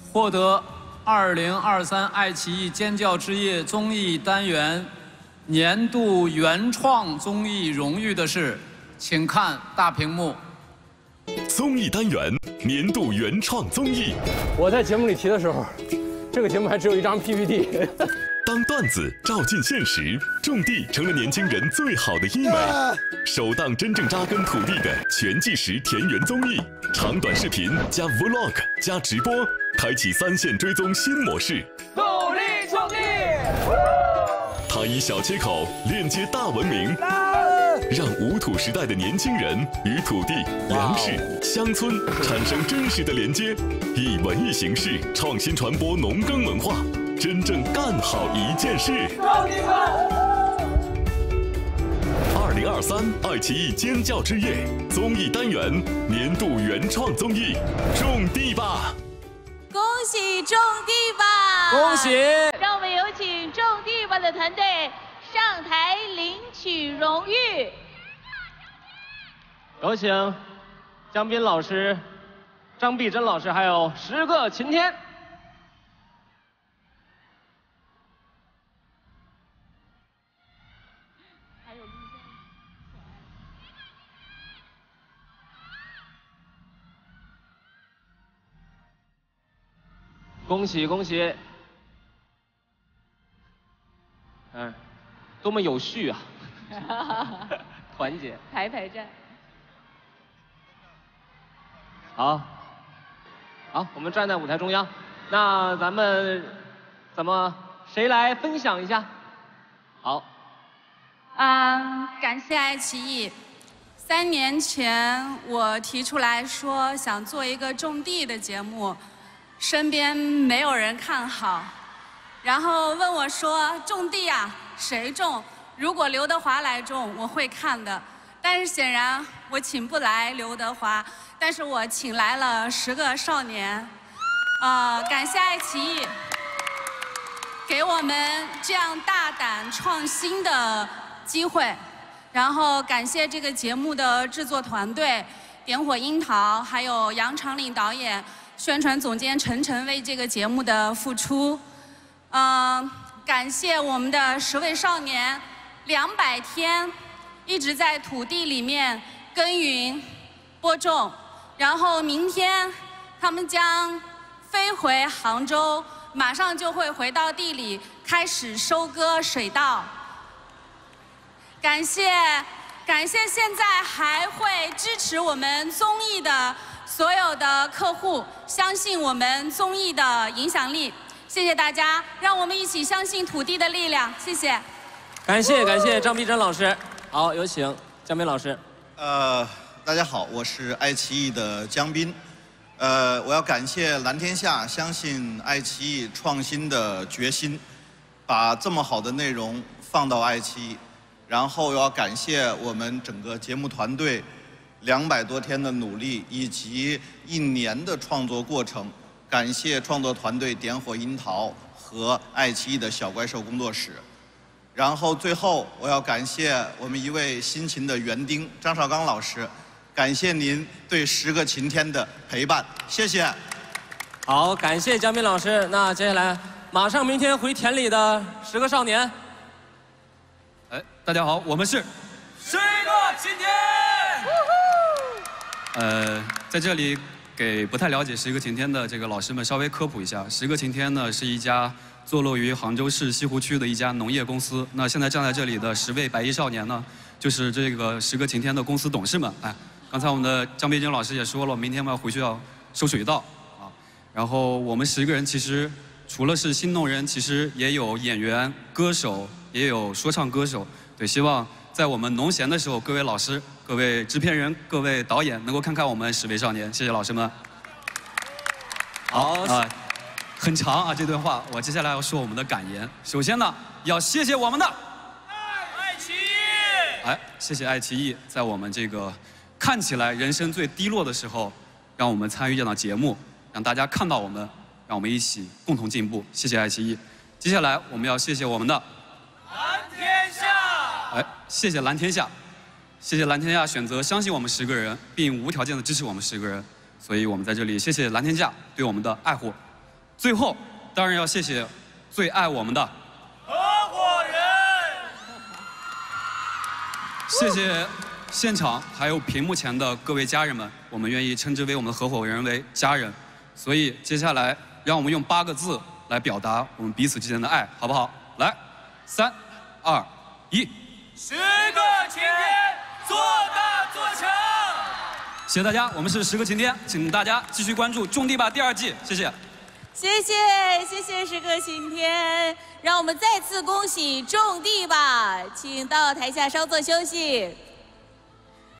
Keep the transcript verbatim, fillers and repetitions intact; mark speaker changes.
Speaker 1: 获得二零二三爱奇艺尖叫之夜综艺单元年度原创综艺荣誉的是，请看大屏幕。
Speaker 2: 综艺单元年度原创综艺。
Speaker 3: 我在节目里提的时候，这个节目还只有一张 P P T。
Speaker 2: 当段子照进现实，种地成了年轻人最好的医美。首档真正扎根土地的全纪实田园综艺，长短视频加 Vlog 加直播，开启三线追踪新模式。
Speaker 4: 努力种地。
Speaker 2: 他以小切口链接大文明，让无土时代的年轻人与土地、粮食、乡村产生真实的连接，以文艺形式创新传播农耕文化。真正干好一件事。二零二三爱奇艺尖叫之夜综艺单元年度原创综艺《种地吧》。
Speaker 5: 恭喜种地吧！
Speaker 1: 恭喜！
Speaker 5: 让我们有请种地吧的团队上台领取荣誉。
Speaker 6: 有请江斌老师、张碧珍老师，还有十个晴天。恭喜恭喜！嗯，多么有序啊！团结，
Speaker 5: 排排站。
Speaker 6: 好，好，我们站在舞台中央。那咱们怎么谁来分享一下？好。
Speaker 7: 嗯，感谢爱奇艺。三年前我提出来说想做一个种地的节目。身边没有人看好，然后问我说：“种地啊，谁种？如果刘德华来种，我会看的。”但是显然我请不来刘德华，但是我请来了十个少年。呃，感谢爱奇艺给我们这样大胆创新的机会，然后感谢这个节目的制作团队点火樱桃，还有杨长岭导演。宣传总监陈晨为这个节目的付出，嗯、呃，感谢我们的十位少年，两百天一直在土地里面耕耘、播种，然后明天他们将飞回杭州，马上就会回到地里开始收割水稻。感谢，感谢现在还会支持我们综艺的所有的客户，相信我们综艺的影响力，谢谢大家，让我们一起相信土地的力量，谢谢。
Speaker 6: 感谢感谢张碧珍老师，好，有请江斌老师。
Speaker 8: 呃，大家好，我是爱奇艺的江斌。呃，我要感谢蓝天下相信爱奇艺创新的决心，把这么好的内容放到爱奇艺，然后要感谢我们整个节目团队。两百多天的努力以及一年的创作过程，感谢创作团队点火樱桃和爱奇艺的小怪兽工作室。然后最后我要感谢我们一位辛勤的园丁张绍刚老师，感谢您对十个晴天的陪伴，谢谢。
Speaker 6: 好，感谢江斌老师。那接下来马上明天回田里的十个少年。
Speaker 1: 哎，大家好，我们是
Speaker 4: 十个晴天。
Speaker 1: 呃，在这里给不太了解十个晴天的这个老师们稍微科普一下，十个晴天呢是一家坐落于杭州市西湖区的一家农业公司。那现在站在这里的十位白衣少年呢，就是这个十个晴天的公司董事们。哎，刚才我们的张碧珍老师也说了，明天我们要回去要收水稻啊。然后我们十个人其实除了是新农人，其实也有演员、歌手，也有说唱歌手。对，希望在我们农闲的时候，各位老师、各位制片人、各位导演能够看看我们十位少年，谢谢老师们。好啊、呃，很长啊这段话，我接下来要说我们的感言。首先呢，要谢谢我们的
Speaker 4: 爱奇艺，
Speaker 1: 哎，谢谢爱奇艺，在我们这个看起来人生最低落的时候，让我们参与这档节目，让大家看到我们，让我们一起共同进步。谢谢爱奇艺。接下来我们要谢谢我们的
Speaker 4: 蓝天下，
Speaker 1: 哎，谢谢蓝天下。谢谢蓝天下选择相信我们十个人，并无条件的支持我们十个人，所以我们在这里谢谢蓝天下对我们的爱护。 最后，当然要谢谢最爱我们的
Speaker 4: 合伙人。
Speaker 1: 谢谢现场还有屏幕前的各位家人们，我们愿意称之为我们的合伙人为家人。所以接下来，让我们用八个字来表达我们彼此之间的爱，好不好？来，三、二、一。
Speaker 4: 时个晴天，做大做强。
Speaker 1: 谢谢大家，我们是时个晴天，请大家继续关注《种地吧》第二季，谢谢。
Speaker 5: 谢谢谢谢时个晴天，让我们再次恭喜种地吧，请到台下稍作休息。